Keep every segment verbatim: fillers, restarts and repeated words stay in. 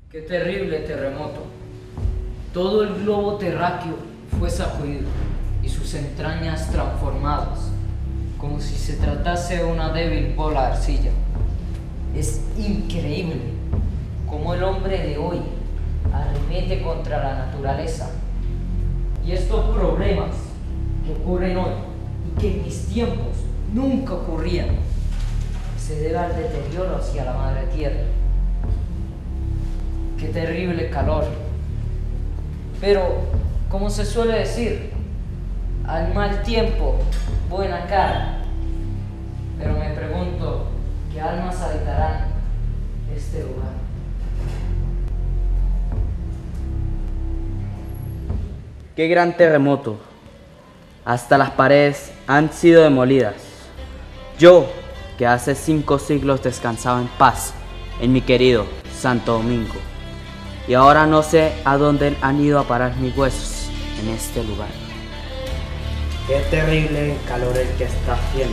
Qué terrible terremoto. Todo el globo terráqueo fue sacudido y sus entrañas transformadas, como si se tratase de una débil bola de arcilla. Es increíble cómo el hombre de hoy arremete contra la naturaleza. Y estos problemas que ocurren hoy y que en mis tiempos nunca ocurrían, se debe al deterioro hacia la madre tierra. Qué terrible calor. Pero, como se suele decir, al mal tiempo, buena cara. Pero me pregunto, ¿qué almas habitarán este lugar? ¡Qué gran terremoto! Hasta las paredes han sido demolidas. Yo, que hace cinco siglos descansaba en paz en mi querido Santo Domingo, y ahora no sé a dónde han ido a parar mis huesos en este lugar. ¡Qué terrible calor el que está haciendo!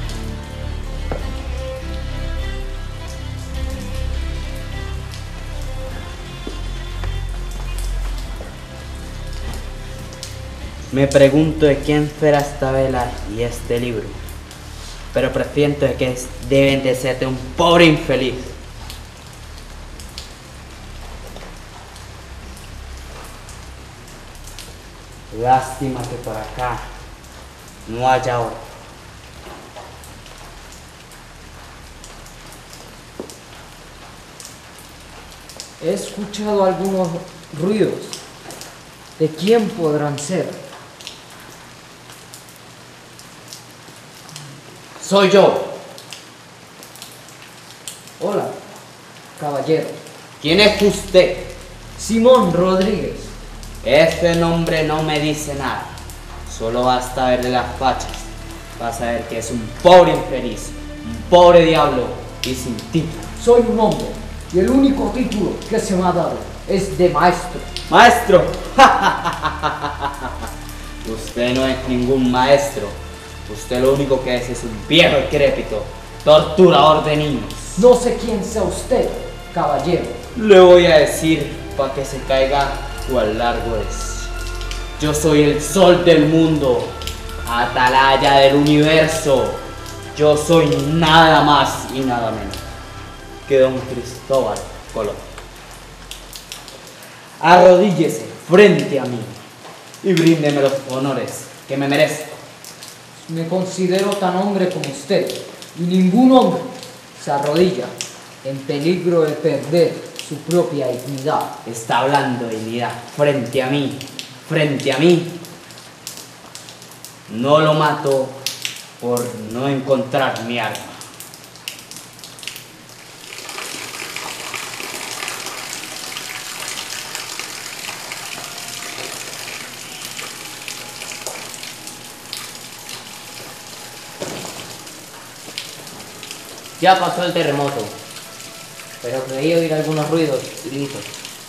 Me pregunto de quién será esta vela y este libro, pero presiento de que es- deben de ser de un pobre infeliz. Lástima que por acá no haya oro. He escuchado algunos ruidos. ¿De quién podrán ser? Soy yo. Hola, caballero. ¿Quién es usted? Simón Rodríguez. Este nombre no me dice nada. Solo basta verle las fachas. Vas a ver que es un pobre infeliz, un pobre diablo y sin título. Soy un hombre y el único título que se me ha dado es de maestro. ¡Maestro! Usted no es ningún maestro. Usted lo único que es es un viejo decrépito, torturador de niños. No sé quién sea usted, caballero. Le voy a decir para que se caiga cuál largo es. Yo soy el sol del mundo, atalaya del universo. Yo soy nada más y nada menos que don Cristóbal Colón. Arrodíllese frente a mí y bríndeme los honores que me merezco. Me considero tan hombre como usted y ningún hombre se arrodilla en peligro de perder su propia dignidad. Está hablando de dignidad frente a mí, frente a mí. No lo mato por no encontrar mi arma. Ya pasó el terremoto, pero creí oír algunos ruidos y gritos.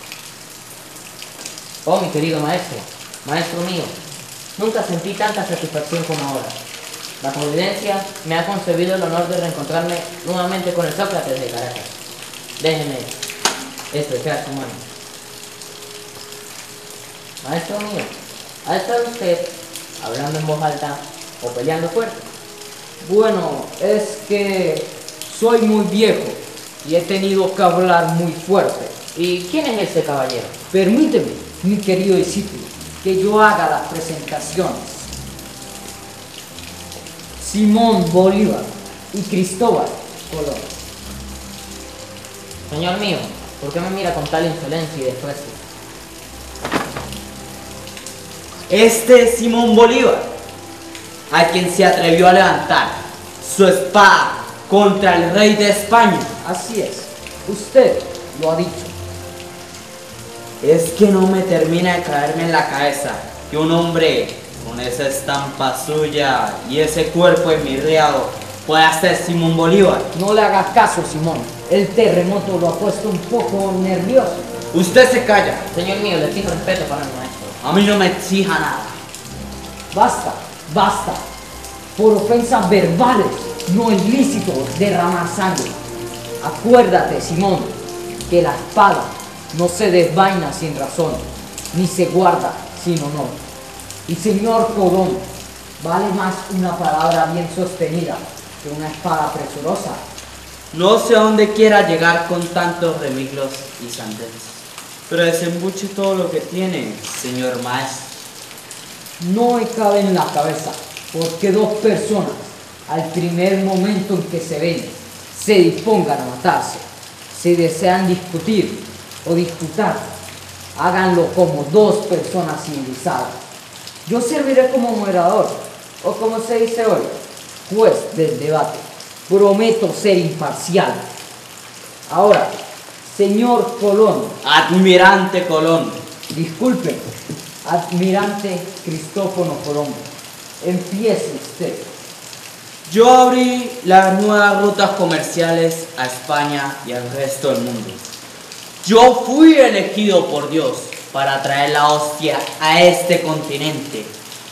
Oh, mi querido maestro, maestro mío, nunca sentí tanta satisfacción como ahora. La providencia me ha concebido el honor de reencontrarme nuevamente con el Sócrates de Caracas. Déjeme estrechar su mano. Maestro mío, ¿ha estado usted hablando en voz alta o peleando fuerte? Bueno, es que soy muy viejo y he tenido que hablar muy fuerte. ¿Y quién es ese caballero? Permíteme, mi querido discípulo, que yo haga las presentaciones. Simón Bolívar y Cristóbal Colón. Señor mío, ¿por qué me mira con tal insolencia y desprecio? Este es Simón Bolívar, a quien se atrevió a levantar su espada contra el rey de España. Así es, usted lo ha dicho. Es que no me termina de caerme en la cabeza que un hombre con esa estampa suya y ese cuerpo enmirriado pueda ser Simón Bolívar. No le hagas caso, Simón. El terremoto lo ha puesto un poco nervioso. Usted se calla. Señor mío, le exijo respeto para el maestro. A mí no me exija nada. Basta, basta. Por ofensas verbales no es lícito derramar sangre. Acuérdate, Simón, que la espada no se desvaina sin razón, ni se guarda sin honor. Y señor Colón, vale más una palabra bien sostenida que una espada presurosa. No sé a dónde quiera llegar con tantos remiglos y sandeces, pero desembuche todo lo que tiene, señor maestro. No me cabe en la cabeza, porque dos personas, al primer momento en que se ven, se dispongan a matarse. Si desean discutir o disputar, háganlo como dos personas civilizadas. Yo serviré como moderador, o como se dice hoy, juez del debate. Prometo ser imparcial. Ahora, señor Colón. Admirante Colón. Disculpe, admirante Cristófono Colombo. Empiece usted. Yo abrí las nuevas rutas comerciales a España y al resto del mundo. Yo fui elegido por Dios para traer la hostia a este continente.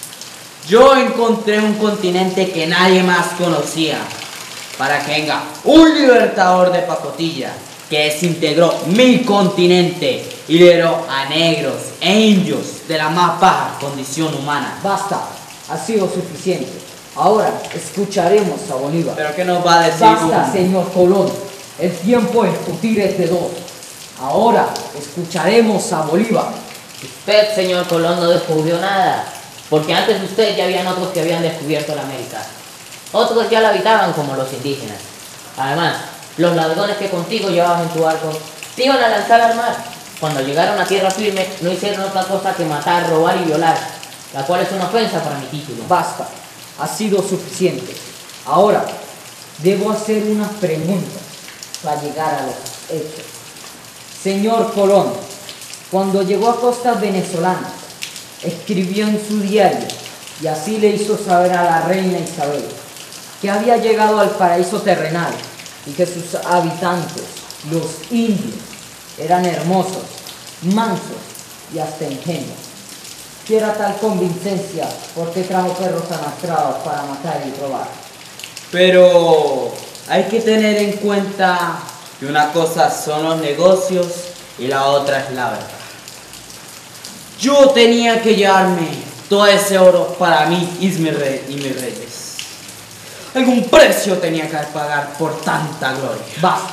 Yo encontré un continente que nadie más conocía, para que venga un libertador de pacotilla que desintegró mi continente y liberó a negros e indios de la más baja condición humana. Basta, ha sido suficiente. Ahora escucharemos a Bolívar. ¿Pero qué nos va a decir? Basta, señor Colón. El tiempo de discutir es de dos. Ahora escucharemos a Bolívar. Usted, señor Colón, no descubrió nada, porque antes de usted ya habían otros que habían descubierto la América. Otros ya la habitaban como los indígenas. Además, los ladrones que contigo llevaban en tu barco te iban a lanzar al mar. Cuando llegaron a tierra firme no hicieron otra cosa que matar, robar y violar, la cual es una ofensa para mi título. Basta, ha sido suficiente. Ahora, debo hacer unas preguntas para llegar a los hechos. Señor Colón, cuando llegó a costas venezolanas, escribió en su diario y así le hizo saber a la reina Isabel que había llegado al paraíso terrenal y que sus habitantes, los indios, eran hermosos, mansos y hasta ingenuos. Si era tal convincencia, ¿por qué trajo perros amastrados para matar y robar? Pero hay que tener en cuenta que una cosa son los negocios y la otra es la verdad. Yo tenía que llevarme todo ese oro para mí y mis, re y mis reyes. Algún precio tenía que pagar por tanta gloria. Basta.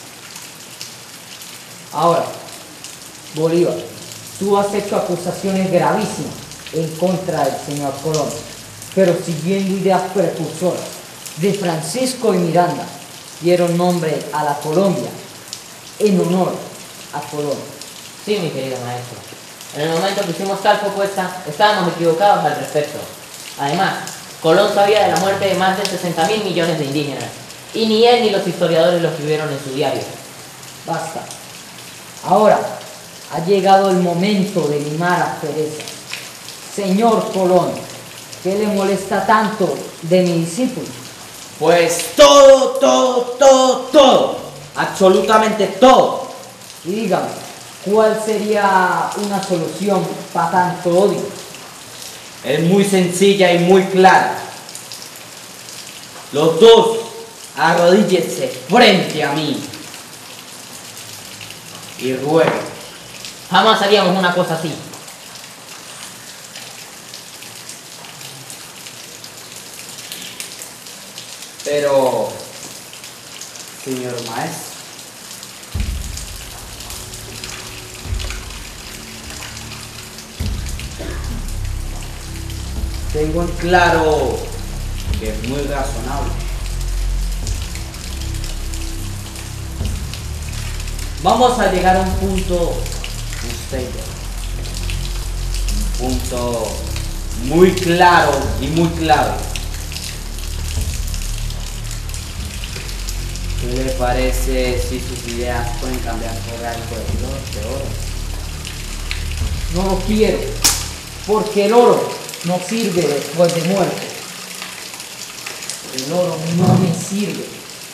Ahora, Bolívar, tú has hecho acusaciones gravísimas en contra del señor Colón, pero siguiendo ideas precursoras de Francisco y Miranda, dieron nombre a la Colombia en honor a Colón. Sí, mi querido maestro. En el momento que hicimos tal propuesta, estábamos equivocados al respecto. Además, Colón sabía de la muerte de más de sesenta mil millones de indígenas, y ni él ni los historiadores lo escribieron en su diario. Basta. Ahora ha llegado el momento de limar asperezas. Señor Colón, ¿qué le molesta tanto de mi discípulo? Pues todo, todo, todo, todo. Absolutamente todo. Y dígame, ¿cuál sería una solución para tanto odio? Es muy sencilla y muy clara. Los dos arrodíllense frente a mí y ruego. Jamás haríamos una cosa así. Pero, señor maestro, tengo en claro que es muy razonable. Vamos a llegar a un punto, usted y yo, un punto muy claro y muy clave. ¿Qué le parece si sus ideas pueden cambiar por algo de oro? No lo quiero, porque el oro no sirve después de muerte. El oro no me sirve.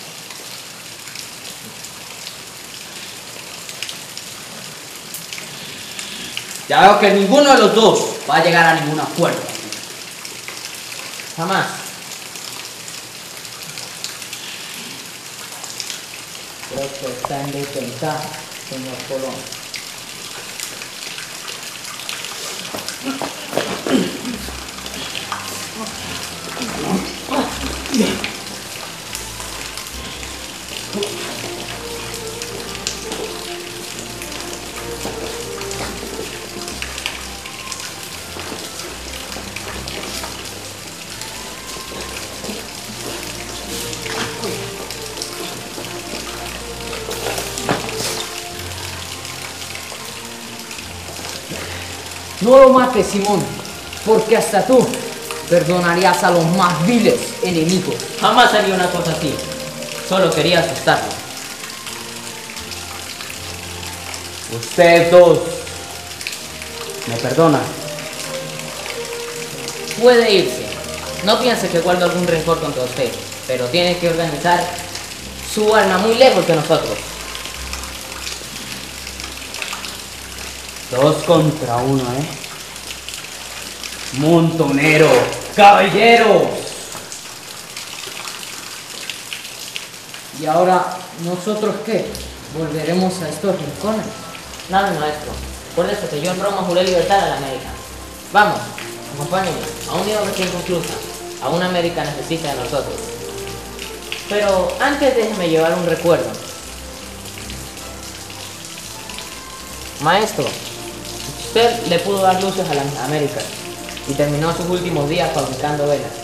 Ya veo que ninguno de los dos va a llegar a ningún acuerdo. Jamás. Creo que está en desventaja, señor Colón. No lo mates, Simón, porque hasta tú perdonarías a los más viles enemigos. Jamás haría una cosa así. Solo quería asustarlo. Ustedes dos me perdonan. Puede irse. No piense que guardo algún rencor contra usted, pero tiene que organizar su alma muy lejos de nosotros. Dos contra uno, ¿eh? Montonero, caballeros. ¿Y ahora nosotros qué? ¿Volveremos a estos rincones? Nada, maestro. Acuérdese que yo en Roma juré libertad a la América. Vamos, acompáñenme a un nido recién conclusa. Aún América necesita de nosotros. Pero antes déjeme llevar un recuerdo. Maestro, usted le pudo dar luces a las Américas y terminó sus últimos días fabricando velas.